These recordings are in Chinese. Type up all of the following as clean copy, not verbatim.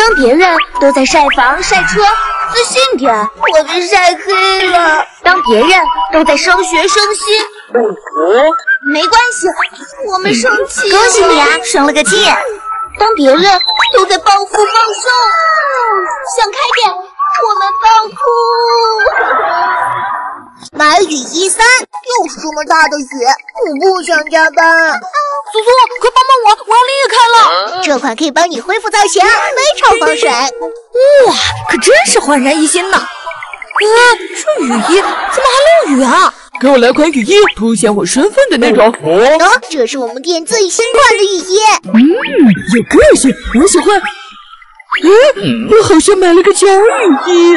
当别人都在晒房晒车，自信点，我被晒黑了。当别人都在升学升薪，没关系，我们生气。恭喜你啊，升了个气。当别人都在暴富暴瘦，想开点，我们暴哭。 买雨衣3，又是这么大的雨，我不想加班。 苏苏，快帮帮我，我要裂开了。 这款可以帮你恢复造型，非常防水。 哇，可真是焕然一新呢。这雨衣怎么还漏雨啊？ 给我来款雨衣，凸显我身份的那种。 这是我们店最新款的雨衣。 有个性，我喜欢。我好像买了个假雨衣。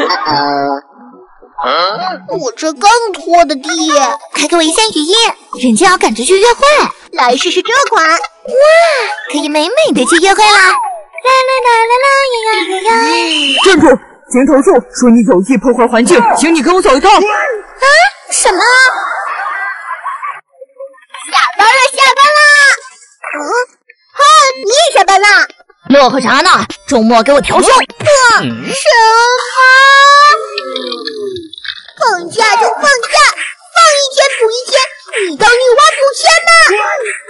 我这刚拖的地， 快给我一件雨衣，人家要赶着去约会。 来试试这款。哇， 可以美美的去约会啦！啦呀呀呀！ 站住！先投诉，说你有意破坏环境，请你跟我走一趟。 什么？ 下班啦！你也下班啦？ 乐呵啥呢？周末给我调休。 什么？放假就放假，放1天补1天，你当女娲补天吗？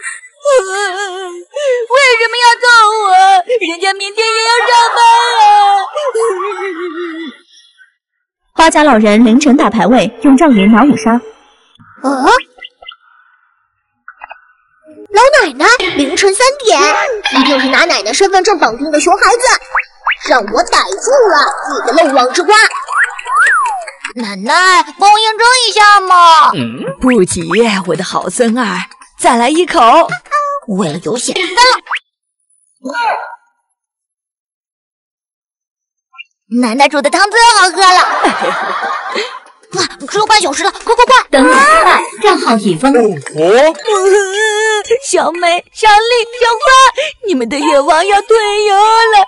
为什么要揍我？人家明天也要上班啊！ 花甲老人凌晨打排位，用赵云拿5杀。 老奶奶，凌晨3点，一定是拿奶奶身份证绑定的熊孩子，让我逮住了你个漏网之瓜！ 奶奶，帮我验证一下嘛。 不急，我的好孙儿，再来一口。 为了有显分。奶奶煮的汤最好喝了。哇，只有半小时了，快！ 等你失败，账号已封。 小美、小丽、小花，你们的愿望要退游了。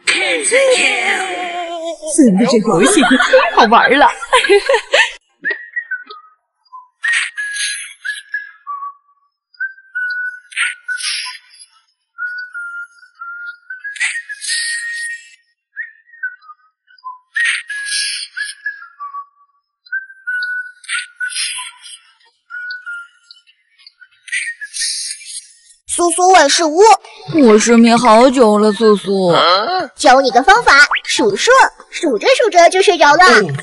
真的这游戏可太好玩了。 苏苏万事屋， 我失眠好久了，苏苏。 教你个方法，数数，数着数着就睡着了。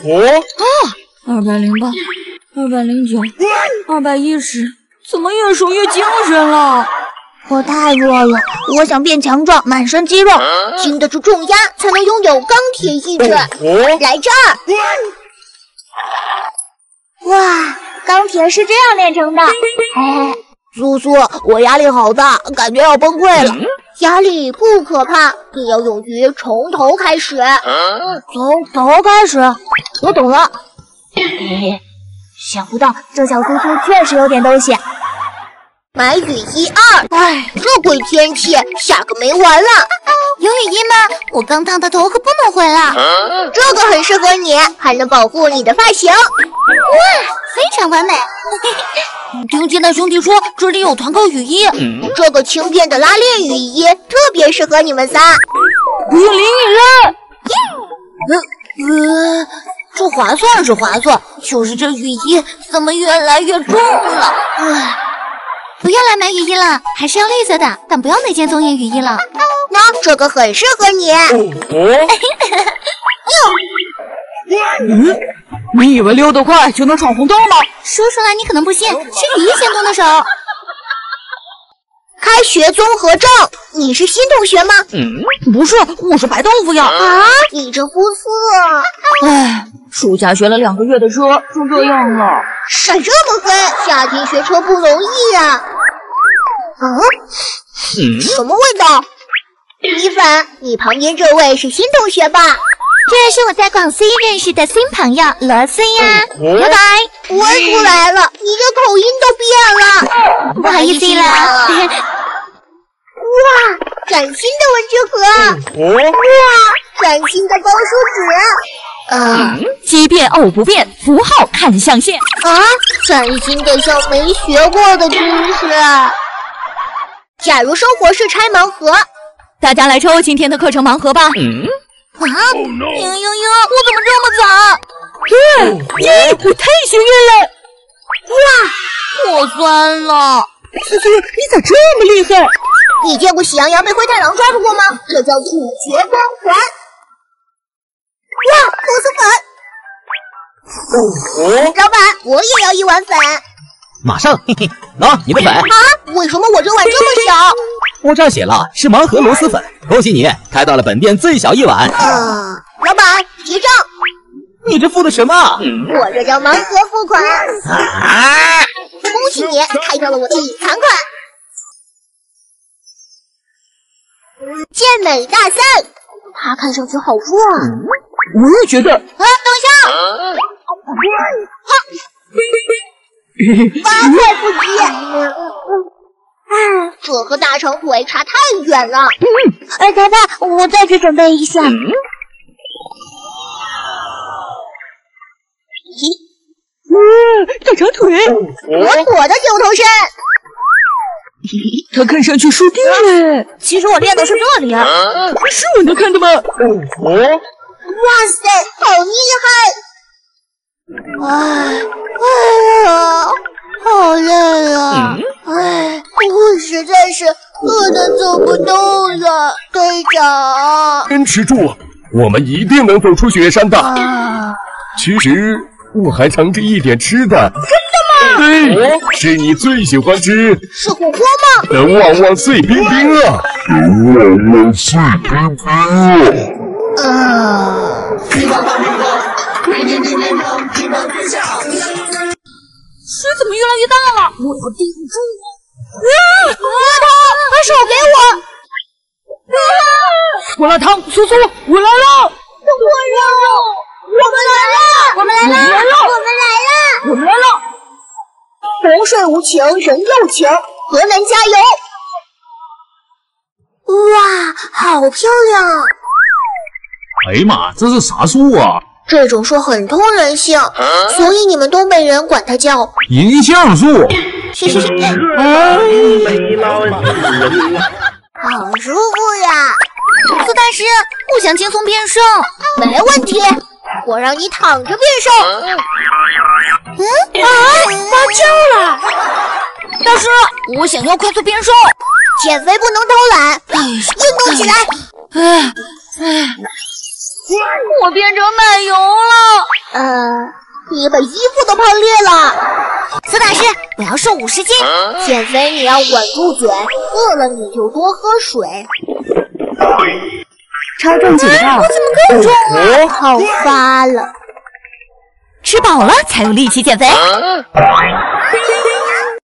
208、209、210，怎么越数越精神了？ 我太弱了，我想变强壮，满身肌肉，经得住重压，才能拥有钢铁意志。来这儿！哇，钢铁是这样炼成的。苏苏，我压力好大，感觉要崩溃了。压力不可怕，你要勇于从头开始。从头开始，我懂了。想不到这小苏苏确实有点东西。买雨衣2，这鬼天气，下个没完了。 有雨衣吗？我刚烫的头可不能毁了。 这个很适合你，还能保护你的发型。 哇，非常完美。听见那兄弟说这里有团购雨衣， 这个轻便的拉链雨衣特别适合你们仨。 不用淋雨了。这划算是划算，就是这雨衣怎么越来越重了？不要来买雨衣了，还是要绿色的，但不要每件都印雨衣了。 那这个很适合你。 你以为溜得快就能闯红灯吗？ 说出来你可能不信，是雨衣先动的手。 开学综合症，你是新同学吗？ 不是，我是白豆腐呀。 你这肤色…… 暑假学了2个月的车，就这样了。 晒这么黑，夏天学车不容易啊。什么味道？米粉，你旁边这位是新同学吧？ 这是我在广西认识的新朋友罗斯呀。拜拜。 我出来了，你这口音都变了。 不好意思了。 哇，崭新的文具盒！哇，崭新的包书纸！ 奇变偶不变，符号看象限。 崭新的像没学过的知识。假如生活是拆盲盒， 大家来抽今天的课程盲盒吧。 嘤，我怎么这么惨？ 耶！我太幸运了！ 哇，我酸了。 苏苏，你咋这么厉害？ 你见过喜羊羊被灰太狼抓住过吗？这叫土绝光环。哇，螺蛳粉！老板，我也要1碗粉。 马上，嘿嘿，喏，你的粉。 啊？为什么我这碗这么小？ 我这儿写了是盲盒螺蛳粉，恭喜你开到了本店最小1碗。 老板，结账。 你这付的什么？ 我这叫盲盒付款。 啊！ 恭喜你开到了我的隐藏款。健美大赛，他看上去好弱啊。 我也觉得。 等一下！发财不急。这和大长腿差太远了。裁判，我再去准备一下。 大长腿， 妥妥的9头身。 他看上去输定了。 其实我练的是这里。 是我能看的吗？ 哇塞，好厉害！好累啊！我实在是饿得走不动了，队长。 坚持住，我们一定能走出雪山的。其实我还藏着一点吃的。真的吗？对，是你最喜欢吃。 是火锅吗？ 的旺旺碎冰冰啊！旺旺碎冰冰啊！ 水怎么越来越大了？我要顶住！ 把手给我！ 胡辣汤，苏苏，我来了！ 我们来了！洪水无情，人有情，河南加油！哇，好漂亮！ 哎呀妈，这是啥树啊？ 这种树很通人性，所以你们东北人管它叫银杏树。 好舒服呀！ 苏大师，我想轻松变瘦。 没问题，我让你躺着变瘦。发酵了！ 大师，我想要快速变瘦。 减肥不能偷懒，运动起来！ 我变成奶油了。 你把衣服都泡裂了。 苏大师，我要瘦50斤。 减肥你要稳住嘴，饿了你就多喝水。 超重警告！ 我怎么更重了？ 好发了。 吃饱了才有力气减肥。